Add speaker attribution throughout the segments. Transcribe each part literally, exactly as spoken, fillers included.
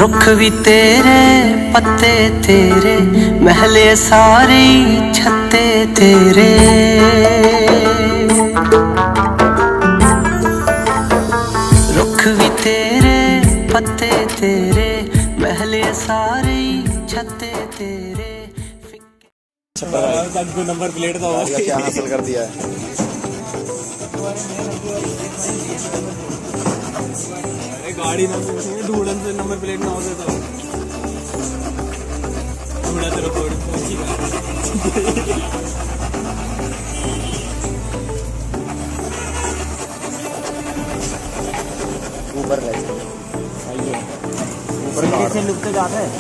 Speaker 1: रुख भी तेरे पत्ते तेरे महले सारे छत्ते तेरे। रुख भी तेरे पत्ते तेरे महले सारे छत्ते तेरे।
Speaker 2: दो नंबर प्लेट का क्या हासिल कर दिया है। गाड़ी ना ढूंढन से नंबर प्लेट ना होते तो ढूंढा तेरे को ऊपर ऊपर से लुकते जाते हैं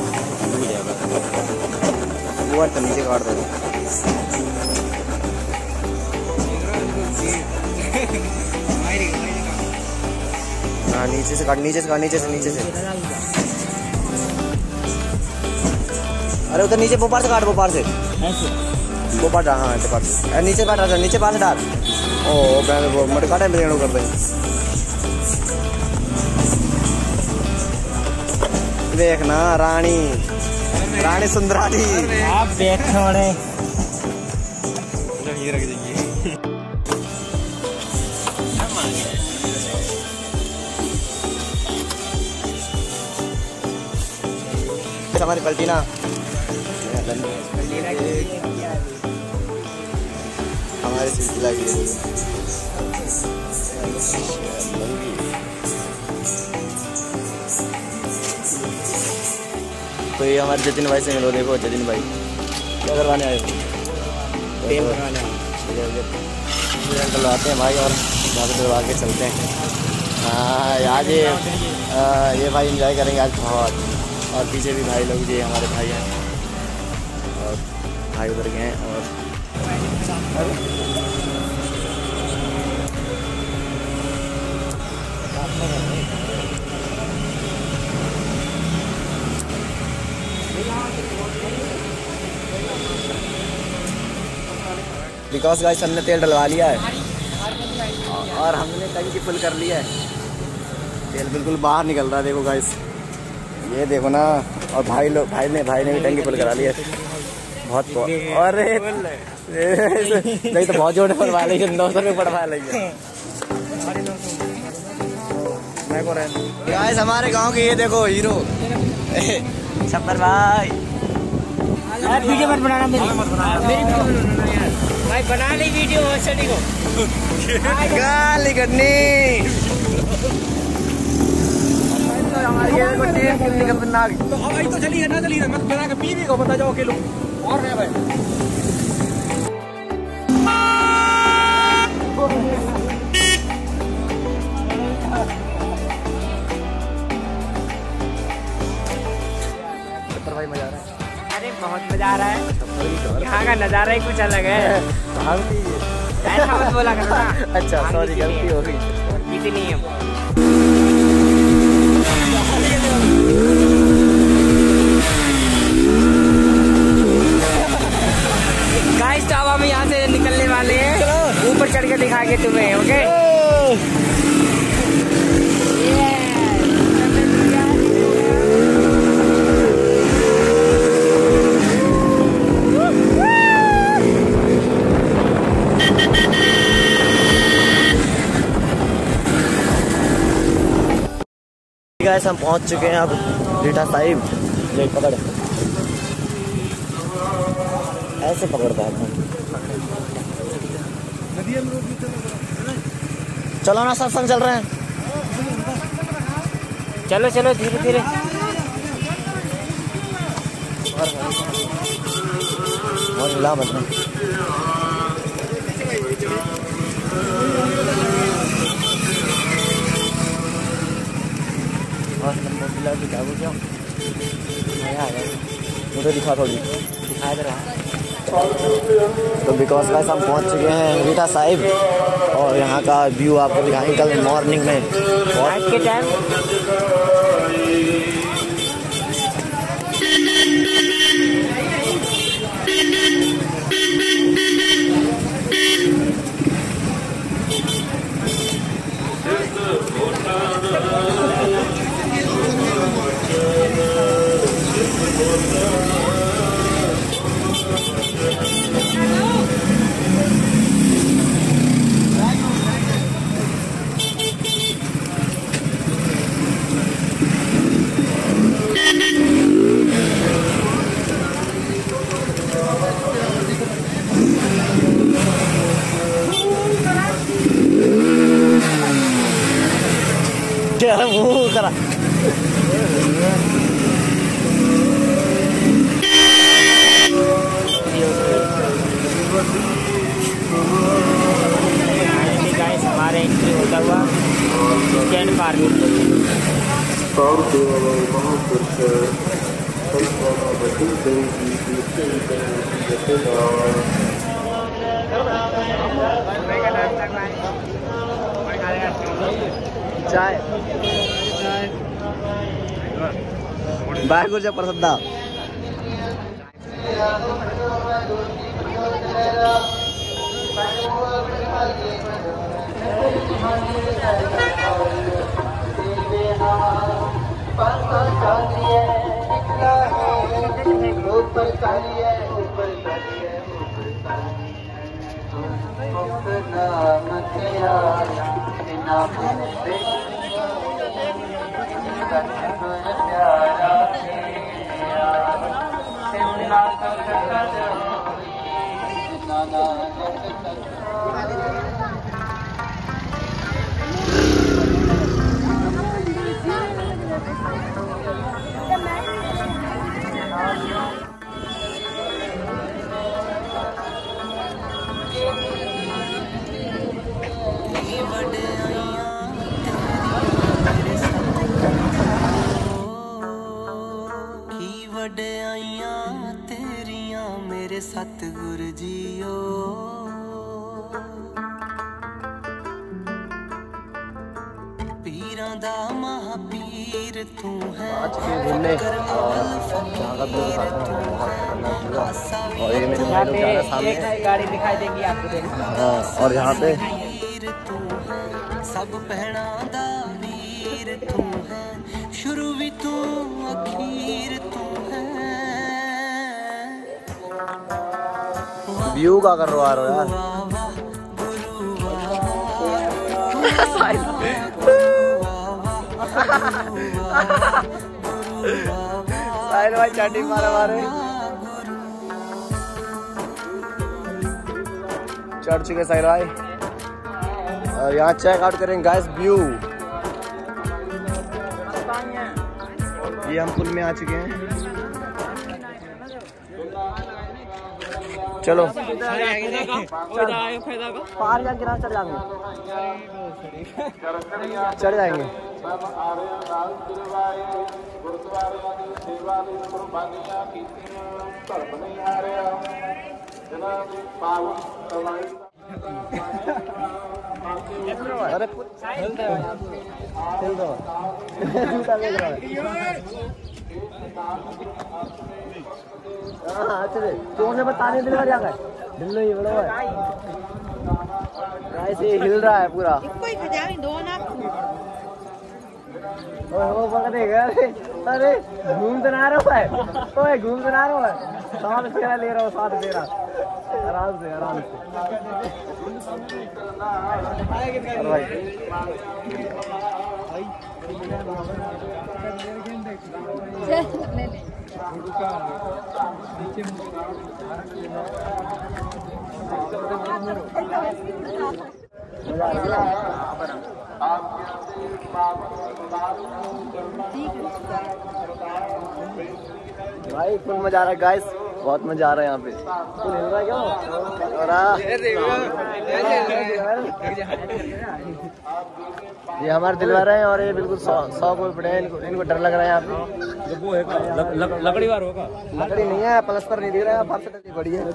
Speaker 2: ऊपर तो नीचे काट दे। हाँ नीचे से काट नीचे से काट नीचे से नीचे से। अरे उधर नीचे पोपार से काट पोपार से पोपार हाँ पोपार से नीचे काट रहा नीचे पास डाल। ओ मट काटे बिरयानी कर दें। देखना रानी रानी सुंदरानी आप बैठो रे ये रख देंगे। हमारी पलटीना हमारे सिलसिला की तो ये हमारे जतिन भाई से मिलो। देखो जतिन भाई क्या करवाने आए हो? तेल करवाने डलवाते हैं भाई और जाकर डलवा के चलते हैं। हाँ आज ये ये भाई एंजॉय करेंगे आज बहुत। और पीछे भी भाई लोग, ये हमारे भाई हैं और भाई उधर गए हैं। और बिकॉज गाइस हमने तेल डलवा लिया है और हमने टंकी फुल कर लिया है। तेल बिल्कुल बाहर निकल रहा है देखो गाइस, ये देखो ना। और भाई लोग भाई ने भाई ने भी टंकी फुल करा लिया बहुत। अरे नहीं तो बहुत जोड़े पड़वा लेंगे, नौ सौ रुपये पड़वा लेंगे। गाइस हमारे गांव के ये देखो हीरो छप्पर भाई।
Speaker 3: वीडियो मत बनाना मेरी मेरी भाई बना ली वीडियो सड़ी को
Speaker 2: गाली करनी। हमारी ये देखो टीम कितनी खतरनाक। तो हवाई तो चली है ना चली है मत बना के पी भी को बता जाओ अकेले और है भाई। छप्पर भाई मजा आ रहा है।
Speaker 3: अरे बहुत मजा आ रहा है, यहाँ का नजारा ही कुछ अलग है। ऐसा मत बोला करो ना।
Speaker 2: अच्छा सॉरी गलती हो गई।
Speaker 3: पीते नहीं हम। गाइस तो अब हम यहाँ से निकलने वाले हैं, ऊपर चढ़ के दिखाएंगे तुम्हें। ओके
Speaker 2: गाइस हम पहुंच चुके हैं अब रीठा साहिब। ले पकड़ ऐसे पकड़ता है। चलो ना सत्संग चल रहे हैं।
Speaker 3: चलो चलो धीरे धीरे।
Speaker 2: और हिला मत ना। मुझे दिखा थोड़ी दिखाई दे रहा। तो बिकॉज गाइस हम पहुंच चुके हैं रीठा साहिब और यहाँ का व्यू आपको दिखाएंगे कल मॉर्निंग में
Speaker 3: नाइट के टाइम।
Speaker 2: यार मुंह करा।
Speaker 3: गाइस हमारे एंट्री होता हुआ कैंट पार्क
Speaker 2: चाय बाय गुर्जा प्रसद्दा
Speaker 1: सतगुर जियो पीरां दा महापीर तू है।
Speaker 2: आज के घूमने और ये मेरे भाई लोग जा रहे हैं सामने
Speaker 3: गाड़ी दिखाई देगी आपको।
Speaker 2: हाँ और यहाँ पे
Speaker 1: तू है सब बहना दा वीर तू है शुरू भी तू अखीर तू है।
Speaker 2: व्यू का कर रहा है यार साहिल भाई चाटी मारे मारे चढ़ चुके साहिल भाई और यहाँ चेक आउट करेंगे गाइस व्यू। ये हम पुल में आ चुके हैं। चलो पार जाके चढ़ जाएंगे चढ़ जाएंगे। अरे हिल दो जूता देख रहा है। हाँ चले तो से बताने दिल जाएगा दिल ही बड़ा है ऐसे हिल रहा है पूरा। वो पकड़ेगा अरे घूम तो ना रहा है ओए घूम तो ना रहा है साथ फेरा ले रहा हूँ साथ फेरा आराम से आराम से। भाई फुल मजा आ रहा है गाइस बहुत मजा आ रहा है यहाँ पे। फुल हिल रहा है क्यों? ये हमारे दिलवार हैं और ये बिल्कुल सौ सौ कोई पड़े हैं। इनको इनको डर लग रहा है यहाँ पे। वो है लकड़ी वार होगा लकड़ी नहीं है प्लस्तर नहीं दिख रहा है फर्श तो बड़ी है।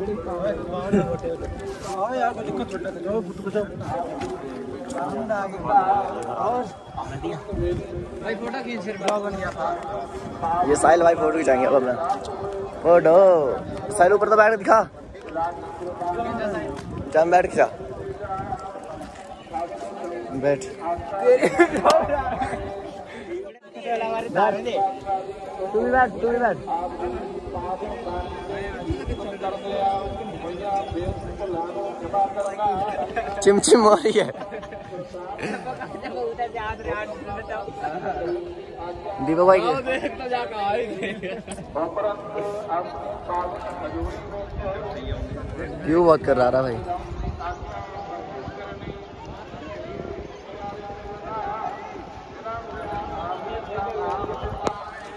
Speaker 2: ये साहिल भाई फोटो खिंचाएंगे अब अपना फोटो। साहिल ऊपर तो बैठ के दिखा जम बैठ खिंचा बैठ तू भी बैठ तू भी बैठ। चिमचिम हो रही है। दीपक भाई व्यू बहुत कर रहा था भाई।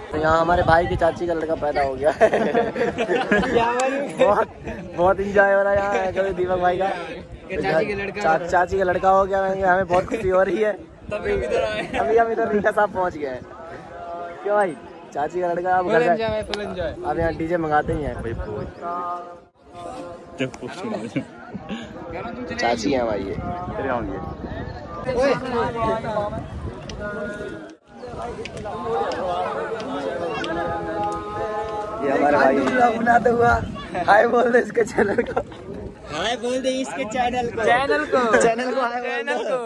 Speaker 2: तो यहाँ हमारे भाई की चाची का लड़का पैदा हो गया बहुत बहुत इंजॉय हो रहा है यहाँ कभी दीपक भाई का चाची का लड़का चा, चाची का लड़का हो गया। हमें बहुत खुशी हो रही है। अभी अभी हम इधर रीटा साहब पहुँच गए हैं। क्यों भाई चाची का लड़का अब घर अब यहाँ डीजे मंगाते ही हैं। चाची है भाई ये ये हमारे भाई बनाते हुआ हाय बोल दे इसके चैनल को हाय बोल दे इसके चैनल को चैनल को चैनल को हाय चैनल को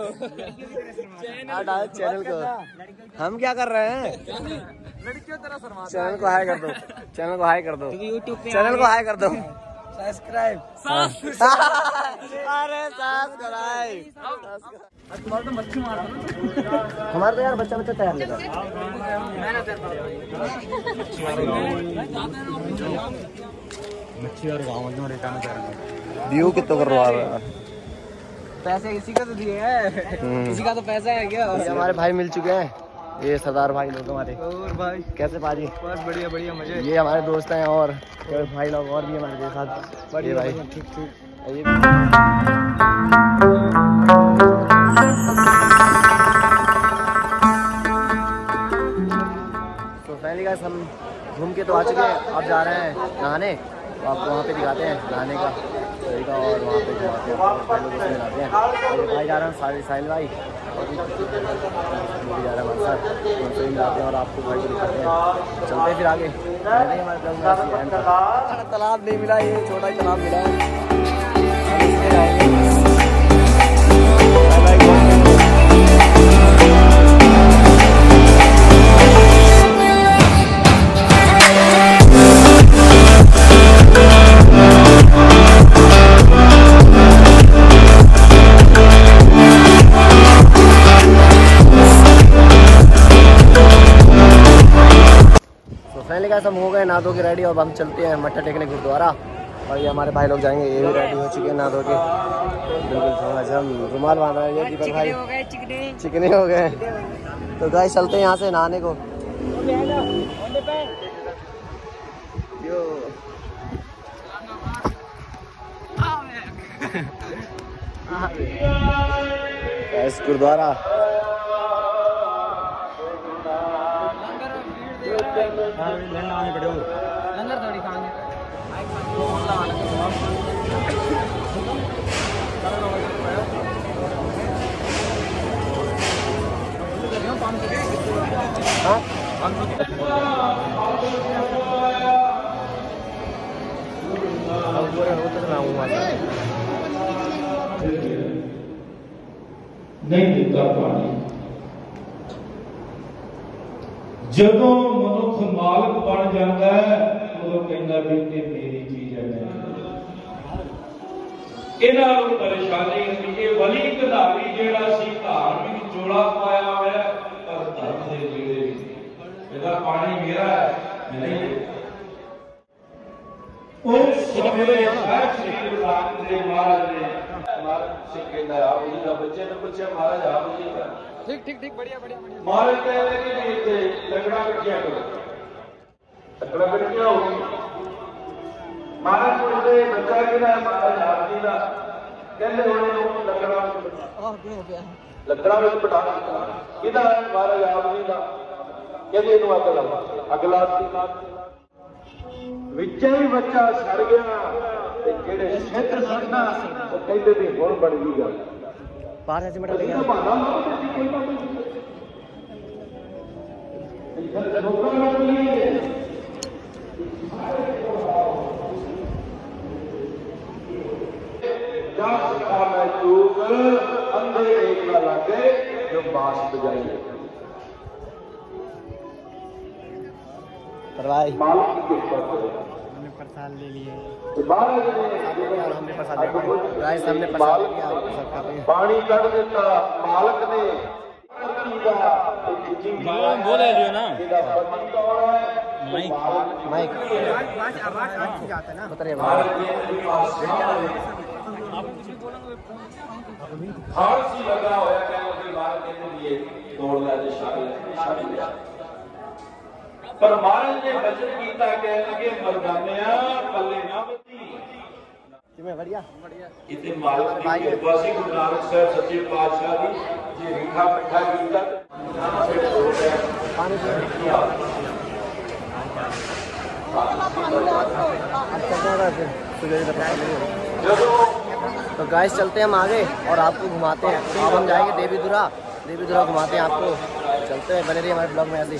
Speaker 2: चैनल को हम क्या कर रहे हैं चैनल को हाय कर दो चैनल को हाय कर दो चैनल को हाय कर दो सब्सक्राइब अरे सब्सक्राइब हमारे तो यार बच्चा बच्चा तैयार लेगा मच्छी और गाँव में रेटा में व्यू कितना करवा रहा है पैसे इसी का तो दिए है इसी का तो पैसा है क्या। हमारे भाई मिल चुके हैं ये सरदार भाई लोग हमारे। और भाई कैसे पाजी बस बढ़िया बढ़िया मजे। ये हमारे दोस्त हैं और भाई लोग और भी हमारे साथ बढ़िया भाई ठीक ठीक। तो पहले गाइस हम घूम के तो आ चुके हैं। अब जा रहे हैं नहाने तो आपको वहाँ पे दिखाते हैं नहाने का तरीका और वहाँ पे दिखाते हैं मिलाते हैं। भाई जा रहे हैं साहिल साहिल भाई और भी जा रहा है हमारे साथ उनसे मिलाते हैं और आपको भाई को दिखाते हैं। चलते हैं फिर आगे हमारे तालाब नहीं मिला ये छोटा ही तालाब मिला है। हम हो गए नहा धो के रेडी और हम चलते हैं मत्था टेकने गुरुद्वारा। और ये हमारे भाई लोग जाएंगे ये भी रेडी हो चुके हैं नहा धो के बिल्कुल हम रुमाल बांध रहे हैं। ये दीपक भाई चिकने हो गए तो गाइस चलते हैं यहाँ से नहाने को। गुरुद्वारा लंगर थोड़ी खाएंगे
Speaker 4: नहीं दिता पानी जदों मनुख मालक बन जाता है उदों कहता भी ये मेरी चीज है। इन्हां नूं परेशानी हुंदी है वली कधारी जिहड़ा सी धार्मिक जोड़ा पाया होया पर धर्म दे जेड़े इहदा पानी मेरा है नहीं उस समय साहब श्री गुरु नानक देव महाराज ने महाराज से कहता आप जी का बच्चे ने पूछा महाराज आप जी का ठीक ठीक ठीक बढ़िया बढ़िया बढ़िया महाराज कहते कि इतने लकड़ा कट्टिया करो लकड़ा कट्टिया होगी महाराज पूछते बच्चा किहदा महाराज आप जी का कहते होने लकड़ा लकड़ा में पटा किहदा महाराज आप जी का कहते इनू अग ला अग ला विचे ही बच्चा सड़ गया ते जेड़े सिख सड़ना वो कहते भी हुण बन गई गल
Speaker 2: बाहर से मटा ले गया
Speaker 4: अंधे एक न लगे जो बांस बजाइए
Speaker 2: भाई
Speaker 3: हमने प्रसाद ले लिए
Speaker 2: हमने प्रसाद ले लिया गाइस हमने प्रसाद ले लिया
Speaker 4: पानी कट देता मालक ने
Speaker 3: वो ले लियो ना
Speaker 2: माइक माइक
Speaker 3: आवाज अच्छी जाता है ना
Speaker 2: उतरिए
Speaker 4: फारसी लगा होया क्या उसके बाद के लिए तोड़ ला दे शादी शादी पर महाराज ने बचन कीता कह लगे मर्दानिया पल्ले ना बती
Speaker 2: बढ़िया
Speaker 4: इतने मालिक की कृपा से गुरु नानक साहब सच्चे पातशाह दी जे रीठा मिठा कीता
Speaker 2: तो गाइस चलते हैं हम आगे और आपको घुमाते हैं। अब हम जाएंगे देवीधुरा, देवीधुरा घुमाते हैं आपको। चलते हैं, बने रहिए हमारे ब्लॉग में ऐसे।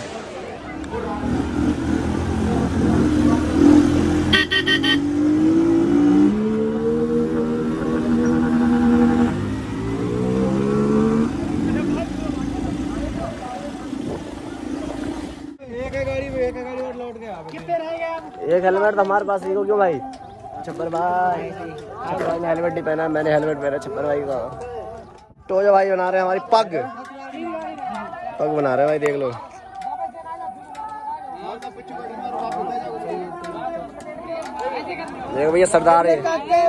Speaker 2: एक हेलमेट हमारे पास ही हो क्यों भाई? छप्पर भाई, छप्पर भाई ने हेलमेट नहीं पहना, मैंने हेलमेट पहना। छप्पर भाई का टोजो भाई बना रहे हैं हमारी पग पग बना रहे हैं भाई, देख लो। देखो भैया सरदार है।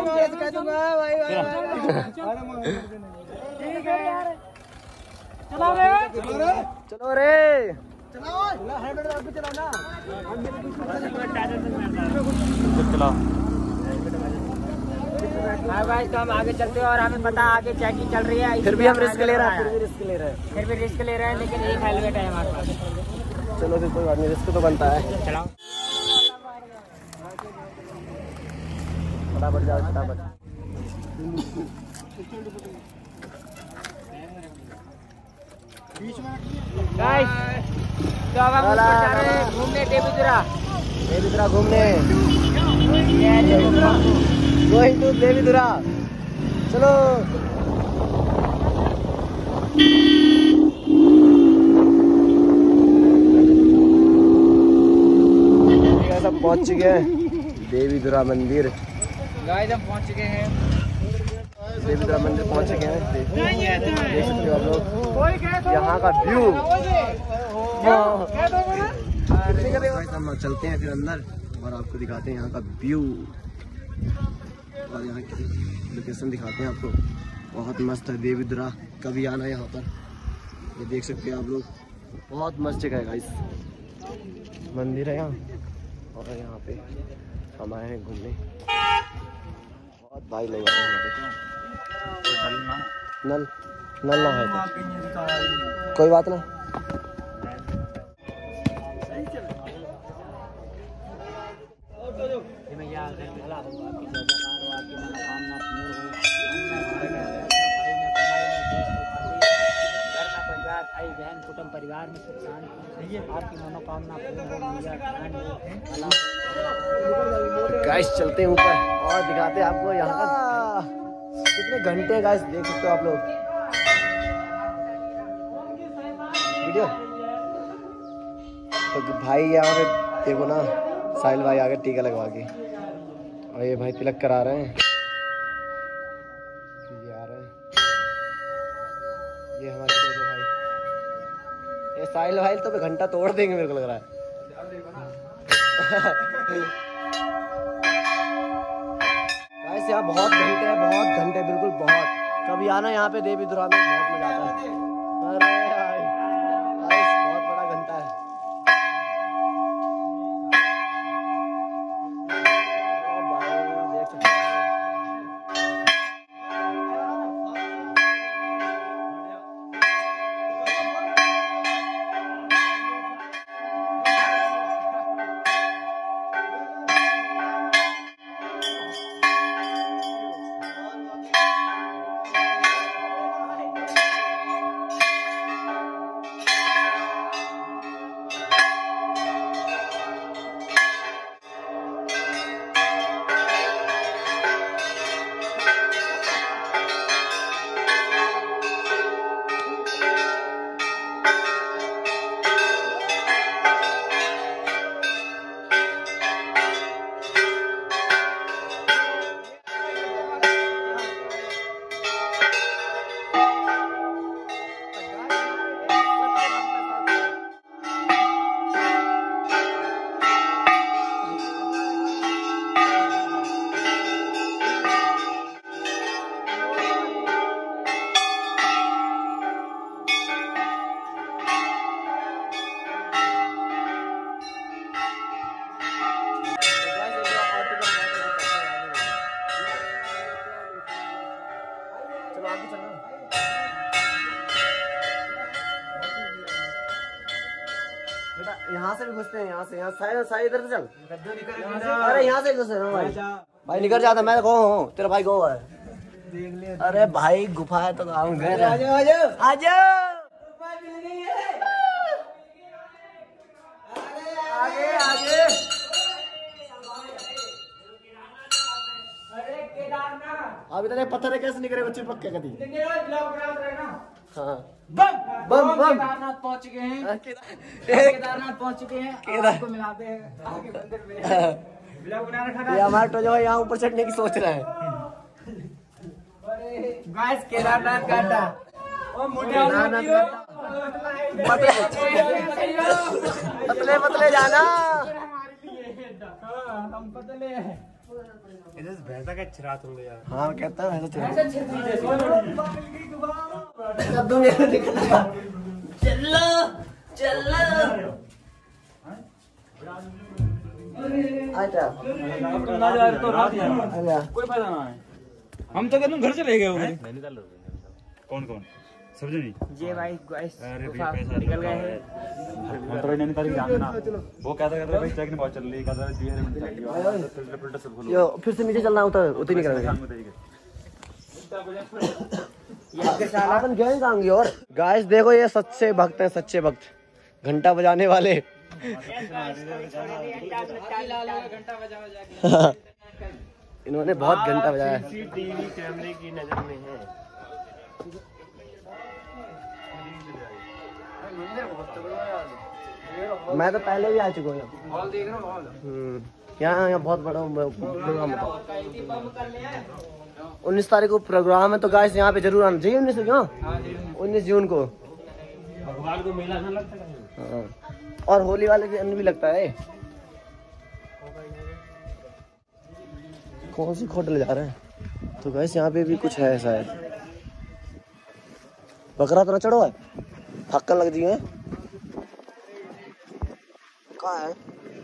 Speaker 2: चलो रे चलो।
Speaker 3: हाँ भाई, तो हम आगे चलते हैं और हमें पता आगे चेकिंग चल रही है,
Speaker 2: फिर भी हम रिस्क ले रहे हैं, फिर भी रिस्क ले रहे हैं
Speaker 3: फिर भी रिस्क ले रहे हैं, लेकिन एक हेलमेट है हमारे पास।
Speaker 2: चलो फिर कोई बात नहीं, रिस्क तो बनता है।
Speaker 3: चलाओ
Speaker 2: फटाफट जाओ, फटाफट।
Speaker 3: गाइस, तो अब हम ऊपर जा रहे हैं घूमने देवीधुरा
Speaker 2: देवीधुरा घूमने, गोइंग टू देवीधुरा। चलो सब पहुंच चुके हैं देवीधुरा मंदिर।
Speaker 3: गाइस हम पहुंच चुके हैं
Speaker 2: देवीधुरा मंदिर, पहुंच चुके हैं। देख सकते हो आप लोग यहाँ का व्यू। हम चलते हैं फिर अंदर और आपको दिखाते हैं यहाँ का व्यू और यहाँ की लोकेशन दिखाते हैं आपको। बहुत मस्त है देवीधुरा, कभी आना यहाँ पर। ये देख सकते हैं आप लोग, बहुत मस्त जगह है गाइस। मंदिर है यहाँ और यहाँ पे हम आए हैं घूमने। बहुत भाई लग रहा है नल नल ना है तो कोई बात ना।
Speaker 3: भाई बहन कुटुंब परिवार में सुख शांति, आपकी मनोकामना पूर्ण हो।
Speaker 2: गाइस चलते हैं ऊपर और दिखाते हैं आपको यहाँ का कितने घंटे। गाइस देख सकते हो आप लोग वीडियो। तो भाई यहाँ पे देखो ना, साहिल भाई आगे टीका लगवा के, और ये भाई तिलक करा रहे हैं। ये आ रहे हैं, ये हमारे भाई, ये साहिल भाई तो घंटा तोड़ देंगे मेरे को लग रहा है। गाइस यहाँ बहुत घंटे हैं, बहुत घंटे, बिल्कुल बहुत। कभी आना यहाँ पे देवीधुरा में, बहुत मजा आता है। अरे भाई गाइस बहुत बड़ा घंटा है। ओ भाई देख सकते हैं। यहाँ से भी घुसते हैं, यहाँ से यहाँ साइड साइड इधर से चल। अरे यहाँ से घुस रहा हूँ भाई। भाई निकल जाता, मैं गो हूँ, तेरा भाई गो है। अरे भाई गुफा है तो आऊँ गए। आ जाओ आ जाओ आ जाओ। आगे आगे। अभी तक पत्थर कैसे निकले बच्चे पक्के कभी। हाँ बम बम बम
Speaker 3: केदारनाथ पहुंच गए हैं। केदारनाथ पहुंच चुके हैं। आपको मिलाते हैं आगे मंदिर में।
Speaker 2: ये हमारा तो जो है यहाँ ऊपर चढ़ने की सोच रहा है।
Speaker 3: गाइस केदारनाथ घाटा
Speaker 2: केदारनाथ पतले पतले जाना।
Speaker 3: हम पतले हैं।
Speaker 5: भैंसा का चिरात हो गया।
Speaker 2: हाँ कहता है भैंसा चिरात। चलो चलो अच्छा
Speaker 5: ना जा रहे तो रात यार कोई फायदा ना है। हम तो कहते घर चले गए। कौन कौन समझे नहीं।
Speaker 3: ये भाई गाइस
Speaker 5: अरे
Speaker 3: गुफा
Speaker 5: पैसा
Speaker 3: निकल गए हैं।
Speaker 5: हम तो नैनीताल जाना। वो कहता कहता भाई चेक नहीं बहुत चल रही कहता मिनट चाहिए।
Speaker 2: यो फिर से नीचे चलना होता है उतनी नहीं करेंगे। अपन गए कहांगे। और गाइस देखो ये सच्चे भक्त हैं, सच्चे भक्त घंटा बजाने वाले। इन्होंने बहुत घंटा बजाया।
Speaker 5: सीसीटीवी कैमरे की नजर में है।
Speaker 2: मैं तो पहले भी आ चुका हूँ। हॉल देख रहा हूँ हॉल। यहाँ यहाँ बहुत बड़ा प्रोग्राम होता है। उन्नीस तारीख को प्रोग्राम है तो गाइस यहाँ पे जरूर आना चाहिए। उन्नीस उन्नीस जून को
Speaker 5: भगवान को मेला ना लगता है।
Speaker 2: हाँ। और होली वाले दिन भी लगता है। कौन सी होटल जा रहे हैं तो गाइस यहाँ पे भी कुछ है शायद। बकरा तो ना चढ़ो है, थक्कन लग दिए। कहाँ है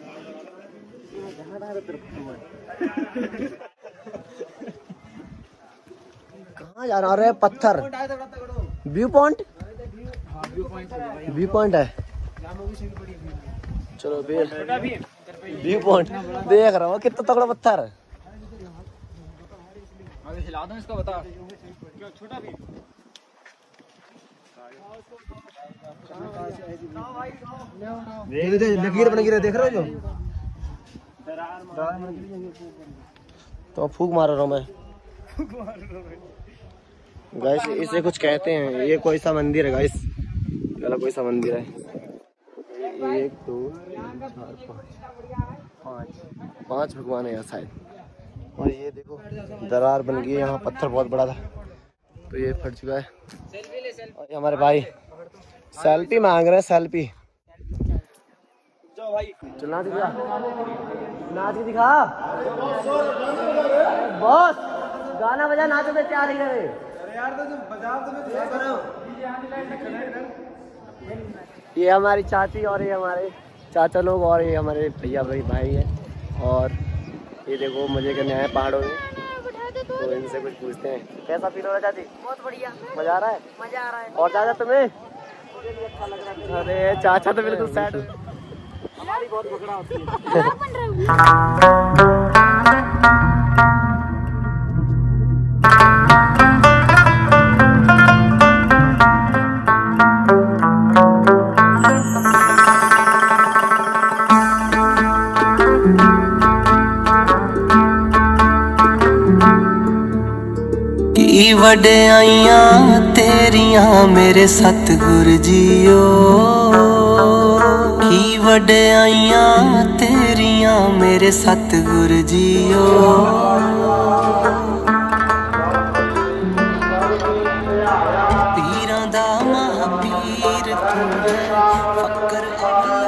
Speaker 2: कहाँ जा रहा है? पत्थर व्यू पॉइंट व्यू पॉइंट है। चलो फिर व्यू पॉइंट देख रहा हूँ कितना तगड़ा पत्थर है।
Speaker 3: हिला दो इसको बता। छोटा भी
Speaker 2: लकीर बन गिरे देख रहे हो जो। तो फूक मार रहा हूँ मैं गाइस। इसे कुछ कहते हैं। ये कोई सा मंदिर है गाइस, चलो कोई सा मंदिर है। एक दो तीन चार पाँच पाँच पाँच भगवान है यहाँ शायद। और ये देखो दरार बन गई है यहाँ, पत्थर बहुत बड़ा था तो ये फट चुका है। और ये हमारे भाई सेल्फी मांग रहे हैं, सेल्फी। चल नाच दिखा, नाच के दिखा बॉस। गाना बजा नाचो तो क्या नहीं रहे यार। तो बजा तो मैं क्या करूं। ये हमारी चाची और ये हमारे चाचा लोग और ये हमारे भैया भाई भाई है। और ये देखो मजे करने आए पहाड़ों में तो इनसे कुछ पूछते हैं। कैसा फील हो रहा है चाची?
Speaker 6: बहुत बढ़िया।
Speaker 2: मजा आ रहा है?
Speaker 6: मजा आ रहा है।
Speaker 2: और चाचा तुम्हें? अरे चाचा तो बिल्कुल सैड। हमारी बहुत बकरा होती है।
Speaker 1: की वड्याइयां तेरियां मेरे सतगुर जीओ। की वड्याइयां तेरियां मेरे सतगुर जीओ। पीरां दा महापीर तू है, फकर अवल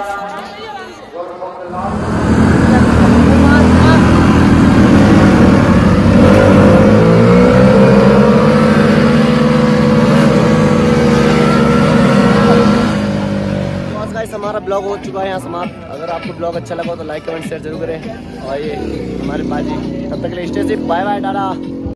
Speaker 2: हमारा ब्लॉग हो चुका है यहाँ समाप्त। अगर आपको ब्लॉग अच्छा लगा तो लाइक कमेंट शेयर जरूर करें। और ये हमारे बाजी तब तक के लिए stay safe, bye bye Tata.